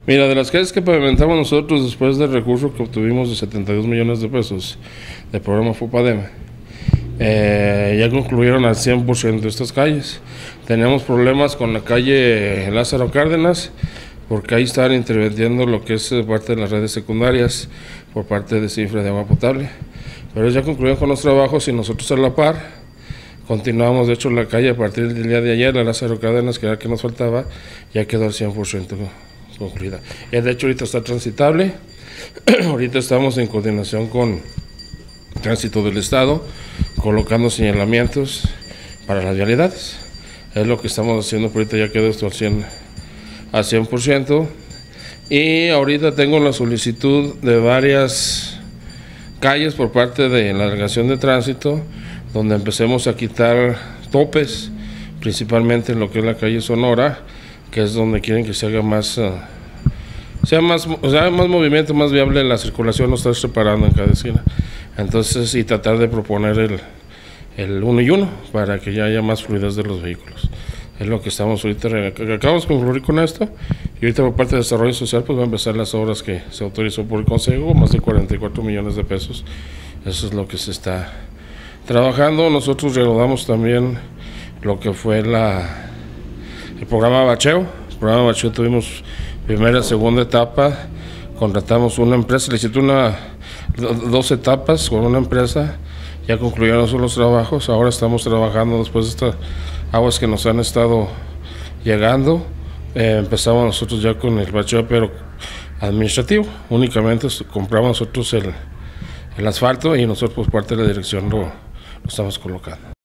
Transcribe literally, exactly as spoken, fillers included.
Mira, de las calles que pavimentamos nosotros después del recurso que obtuvimos de setenta y dos millones de pesos del programa FOPADEM, eh, ya concluyeron al cien por ciento estas calles. Tenemos problemas con la calle Lázaro Cárdenas, porque ahí están interviniendo lo que es parte de las redes secundarias por parte de Cifra de agua potable. Pero ya concluyeron con los trabajos y nosotros a la par continuamos. De hecho, la calle a partir del día de ayer, la Lázaro Cárdenas, que era la que nos faltaba, ya quedó al cien por ciento concluida. Y de hecho ahorita está transitable. Ahorita estamos en coordinación con Tránsito del Estado, colocando señalamientos para las vialidades. Es lo que estamos haciendo, pero ahorita ya quedó esto al cien por ciento. Y ahorita tengo la solicitud de varias calles por parte de la Delegación de Tránsito, donde empecemos a quitar topes, principalmente en lo que es la calle Sonora, que es donde quieren que se haga más, uh, sea más, o sea, más movimiento, más viable la circulación, no estar separando en cada esquina. Entonces, y tratar de proponer el, el uno y uno para que ya haya más fluidez de los vehículos. Es lo que estamos ahorita, acabamos de concluir con esto, y ahorita por parte de Desarrollo Social pues va a empezar las obras que se autorizó por el Consejo, más de cuarenta y cuatro millones de pesos. Eso es lo que se está trabajando. Nosotros reanudamos también lo que fue la el programa Bacheo. El programa Bacheo tuvimos primera, segunda etapa, contratamos una empresa, le hicimos una, dos etapas con una empresa, ya concluyeron los trabajos. Ahora estamos trabajando después de estas aguas que nos han estado llegando. Eh, empezamos nosotros ya con el bacheo, pero administrativo, únicamente compramos nosotros el, el asfalto y nosotros por parte de la dirección lo, lo estamos colocando.